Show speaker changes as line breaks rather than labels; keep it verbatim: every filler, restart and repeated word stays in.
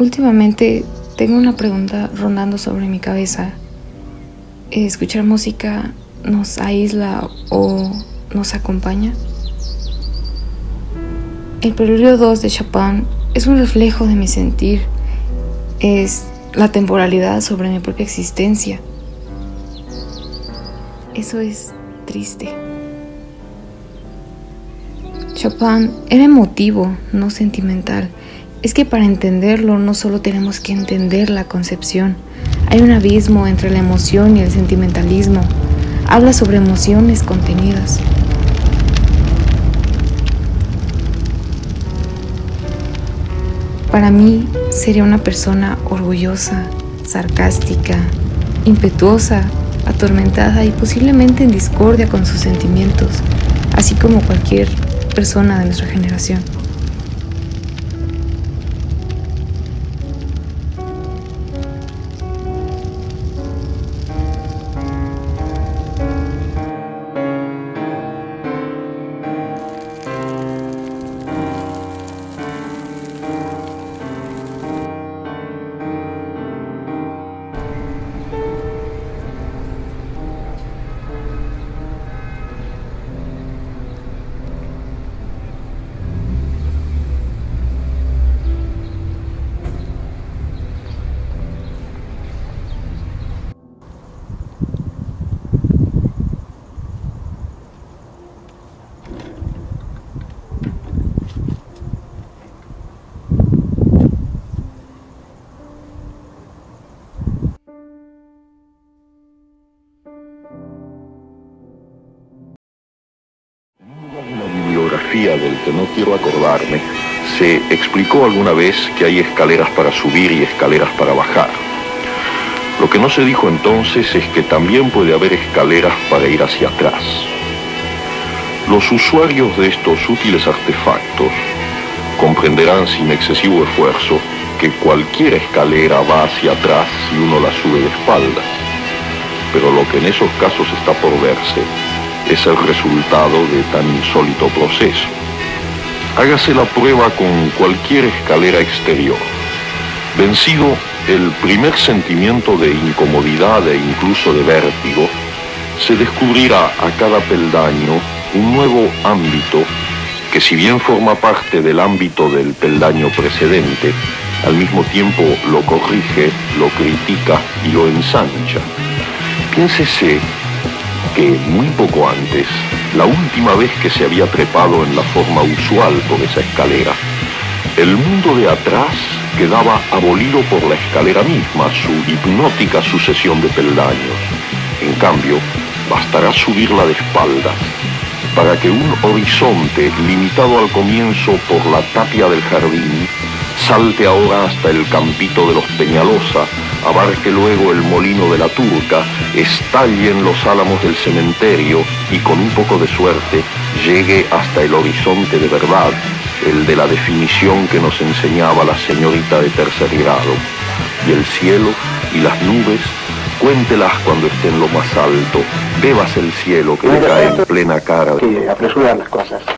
Últimamente tengo una pregunta rondando sobre mi cabeza. ¿Escuchar música nos aísla o nos acompaña? El Preludio dos de Chopin es un reflejo de mi sentir. Es la temporalidad sobre mi propia existencia. Eso es triste. Chopin era emotivo, no sentimental. Es que para entenderlo no solo tenemos que entender la concepción. Hay un abismo entre la emoción y el sentimentalismo. Habla sobre emociones contenidas. Para mí sería una persona orgullosa, sarcástica, impetuosa, atormentada y posiblemente en discordia con sus sentimientos, así como cualquier persona de nuestra generación.
Del que no quiero acordarme, se explicó alguna vez que hay escaleras para subir y escaleras para bajar. Lo que no se dijo entonces es que también puede haber escaleras para ir hacia atrás. Los usuarios de estos útiles artefactos comprenderán sin excesivo esfuerzo que cualquier escalera va hacia atrás si uno la sube de espaldas. Pero lo que en esos casos está por verse es el resultado de tan insólito proceso. Hágase la prueba con cualquier escalera exterior. Vencido el primer sentimiento de incomodidad e incluso de vértigo, se descubrirá a cada peldaño un nuevo ámbito que, si bien forma parte del ámbito del peldaño precedente, al mismo tiempo lo corrige, lo critica y lo ensancha. Piénsese que muy poco antes, la última vez que se había trepado en la forma usual por esa escalera, el mundo de atrás quedaba abolido por la escalera misma, su hipnótica sucesión de peldaños. En cambio, bastará subirla de espaldas para que un horizonte limitado al comienzo por la tapia del jardín salte ahora hasta el campito de los Peñalosa, abarque luego el molino de la Turca, estalle en los álamos del cementerio y con un poco de suerte llegue hasta el horizonte de verdad, el de la definición que nos enseñaba la señorita de tercer grado. Y el cielo y las nubes, cuéntelas cuando esté en lo más alto, bebas el cielo que le cae en plena cara.
Que apresuran las cosas.